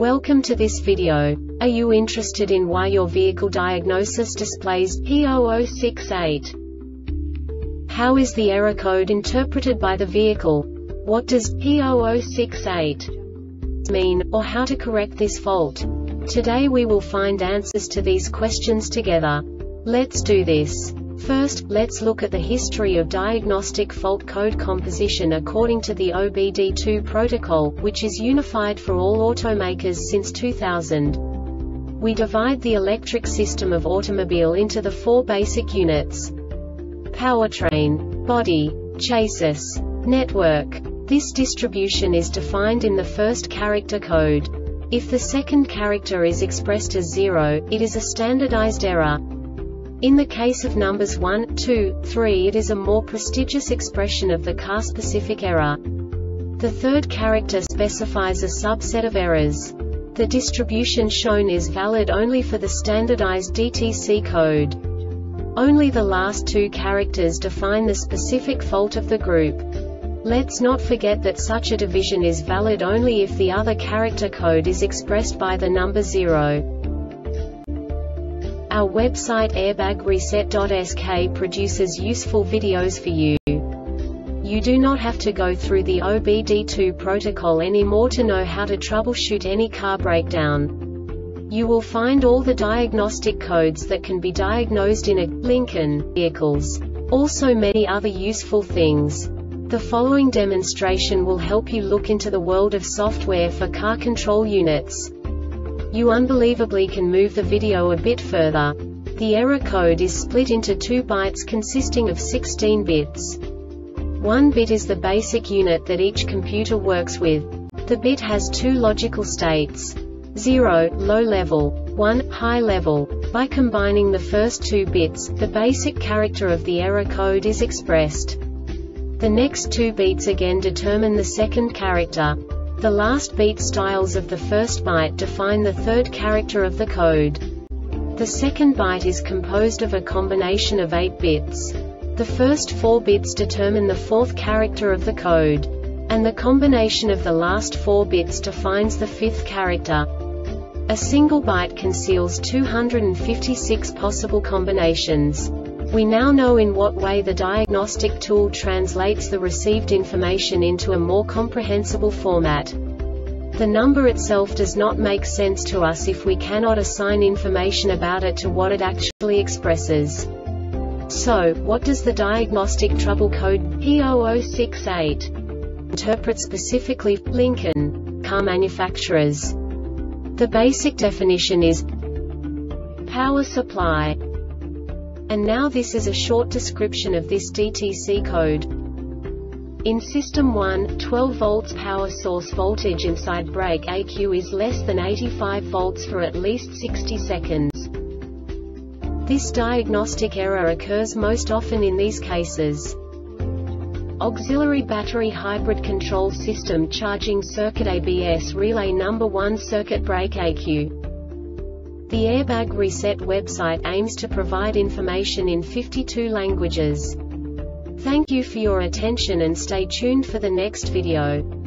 Welcome to this video. Are you interested in why your vehicle diagnosis displays P0068? How is the error code interpreted by the vehicle? What does P0068 mean, or how to correct this fault? Today we will find answers to these questions together. Let's do this. First, let's look at the history of diagnostic fault code composition according to the OBD2 protocol, which is unified for all automakers since 2000. We divide the electric system of automobile into the four basic units: powertrain, body, chassis, network. This distribution is defined in the first character code. If the second character is expressed as 0, it is a standardized error. In the case of numbers 1, 2, 3, it is a more prestigious expression of the car-specific error. The third character specifies a subset of errors. The distribution shown is valid only for the standardized DTC code. Only the last two characters define the specific fault of the group. Let's not forget that such a division is valid only if the other character code is expressed by the number 0. Our website airbagreset.sk produces useful videos for you. You do not have to go through the OBD2 protocol anymore to know how to troubleshoot any car breakdown. You will find all the diagnostic codes that can be diagnosed in a Lincoln vehicles. Also many other useful things. The following demonstration will help you look into the world of software for car control units. You unbelievably can move the video a bit further. The error code is split into 2 bytes consisting of 16 bits. 1 bit is the basic unit that each computer works with. The bit has 2 logical states: 0, low level, 1, high level. By combining the first 2 bits, the basic character of the error code is expressed. The next 2 beats again determine the second character. The last beat styles of the first byte define the third character of the code. The second byte is composed of a combination of 8 bits. The first 4 bits determine the fourth character of the code. And the combination of the last 4 bits defines the fifth character. A single byte conceals 256 possible combinations. We now know in what way the diagnostic tool translates the received information into a more comprehensible format. The number itself does not make sense to us if we cannot assign information about it to what it actually expresses. So, what does the diagnostic trouble code P0068 interpret specifically for Lincoln car manufacturers? The basic definition is power supply. And now this is a short description of this DTC code. In System 1, 12 volts power source voltage inside brake ECU is less than 85 volts for at least 60 seconds. This diagnostic error occurs most often in these cases: auxiliary battery hybrid control system charging circuit ABS relay number 1 circuit brake ECU. The Airbag Reset website aims to provide information in 52 languages. Thank you for your attention and stay tuned for the next video.